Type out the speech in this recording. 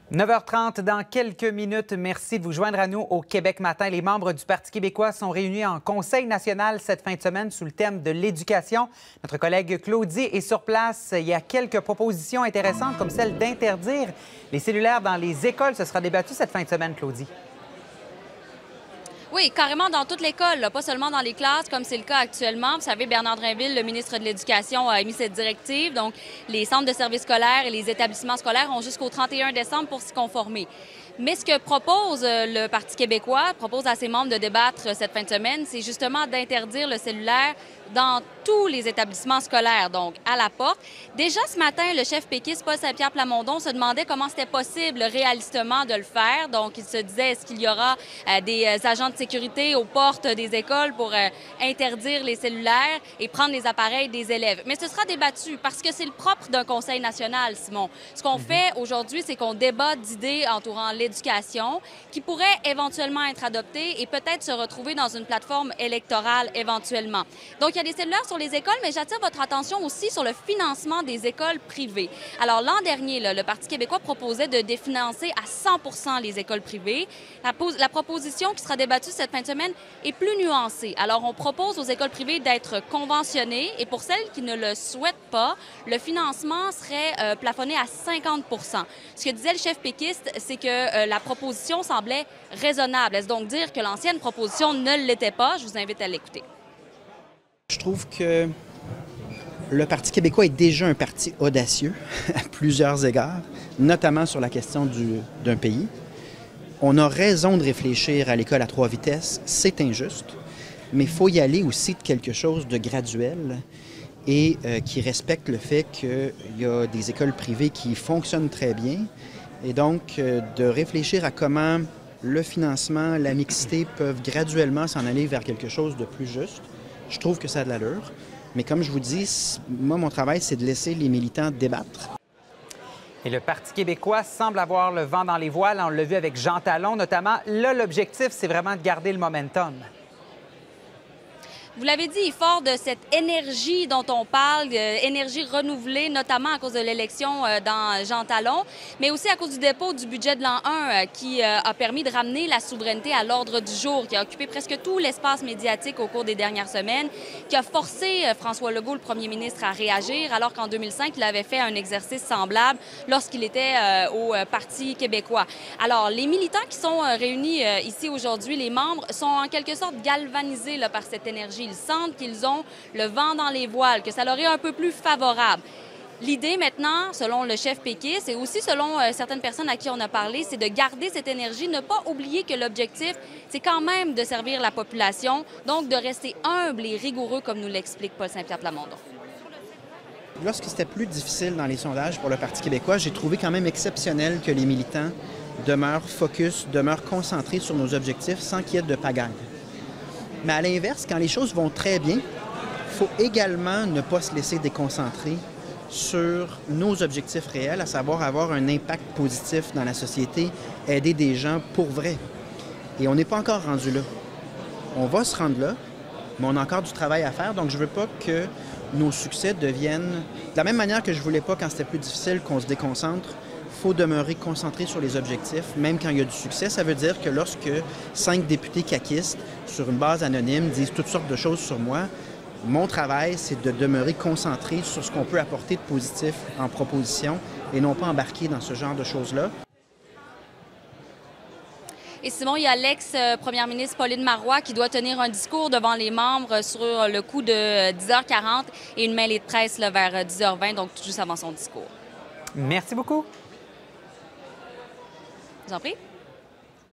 9h30 dans quelques minutes. Merci de vous joindre à nous au Québec matin. Les membres du Parti québécois sont réunis en Conseil national cette fin de semaine sous le thème de l'éducation. Notre collègue Claudie est sur place. Il y a quelques propositions intéressantes comme celle d'interdire les cellulaires dans les écoles. Ce sera débattu cette fin de semaine, Claudie. Oui, carrément dans toute l'école, pas seulement dans les classes, comme c'est le cas actuellement. Vous savez, Bernard Drinville, le ministre de l'Éducation, a émis cette directive. Donc, les centres de services scolaires et les établissements scolaires ont jusqu'au 31 décembre pour s'y conformer. Mais ce que propose le Parti québécois, propose à ses membres de débattre cette fin de semaine, c'est justement d'interdire le cellulaire dans tous les établissements scolaires, donc à la porte. Déjà ce matin, le chef péquiste Paul Saint-Pierre Plamondon se demandait comment c'était possible réalistement de le faire. Donc, il se disait, est-ce qu'il y aura des agents de sécurité aux portes des écoles pour interdire les cellulaires et prendre les appareils des élèves? Mais ce sera débattu parce que c'est le propre d'un conseil national, Simon. Ce qu'on fait aujourd'hui, c'est qu'on débat d'idées entourant l'éducation qui pourraient éventuellement être adoptées et peut-être se retrouver dans une plateforme électorale éventuellement. Donc, il y a des cellulaires sur les écoles, mais j'attire votre attention aussi sur le financement des écoles privées. Alors, l'an dernier, le Parti québécois proposait de définancer à 100 les écoles privées. La proposition qui sera débattue cette fin de semaine est plus nuancée. Alors, on propose aux écoles privées d'être conventionnées et pour celles qui ne le souhaitent pas, le financement serait plafonné à 50 Ce que disait le chef péquiste, c'est que la proposition semblait raisonnable. Est-ce donc dire que l'ancienne proposition ne l'était pas? Je vous invite à l'écouter. Je trouve que le Parti québécois est déjà un parti audacieux à plusieurs égards, notamment sur la question d'un pays. On a raison de réfléchir à l'école à 3 vitesses, c'est injuste, mais il faut y aller aussi de quelque chose de graduel et qui respecte le fait qu'il y a des écoles privées qui fonctionnent très bien et donc de réfléchir à comment le financement, la mixité peuvent graduellement s'en aller vers quelque chose de plus juste. Je trouve que ça a de l'allure. Mais comme je vous dis, moi, mon travail, c'est de laisser les militants débattre. Et le Parti québécois semble avoir le vent dans les voiles. On l'a vu avec Jean Talon, notamment. Là, l'objectif, c'est vraiment de garder le momentum. Vous l'avez dit, fort de cette énergie dont on parle, énergie renouvelée, notamment à cause de l'élection dans Jean Talon, mais aussi à cause du dépôt du budget de l'an 1 qui a permis de ramener la souveraineté à l'ordre du jour, qui a occupé presque tout l'espace médiatique au cours des dernières semaines, qui a forcé François Legault, le premier ministre, à réagir, alors qu'en 2005, il avait fait un exercice semblable lorsqu'il était au Parti québécois. Alors, les militants qui sont réunis ici aujourd'hui, les membres, sont en quelque sorte galvanisés là, par cette énergie. Ils sentent qu'ils ont le vent dans les voiles, que ça leur est un peu plus favorable. L'idée maintenant, selon le chef péquiste et aussi selon certaines personnes à qui on a parlé, c'est de garder cette énergie, ne pas oublier que l'objectif, c'est quand même de servir la population, donc de rester humble et rigoureux, comme nous l'explique Paul Saint-Pierre Plamondon. Lorsque c'était plus difficile dans les sondages pour le Parti québécois, j'ai trouvé quand même exceptionnel que les militants demeurent focus, demeurent concentrés sur nos objectifs sans qu'il y ait de pagaille. Mais à l'inverse, quand les choses vont très bien, il faut également ne pas se laisser déconcentrer sur nos objectifs réels, à savoir avoir un impact positif dans la société, aider des gens pour vrai. Et on n'est pas encore rendu là. On va se rendre là, mais on a encore du travail à faire, donc je ne veux pas que nos succès deviennent... De la même manière que je ne voulais pas, quand c'était plus difficile, qu'on se déconcentre, il faut demeurer concentré sur les objectifs, même quand il y a du succès. Ça veut dire que lorsque 5 députés caquistes, sur une base anonyme, disent toutes sortes de choses sur moi, mon travail, c'est de demeurer concentré sur ce qu'on peut apporter de positif en proposition et non pas embarquer dans ce genre de choses-là. Et Simon, il y a l'ex-première ministre Pauline Marois qui doit tenir un discours devant les membres sur le coup de 10h40 et une mêlée de presse là, vers 10h20, donc tout juste avant son discours. Merci beaucoup. Je vous en prie.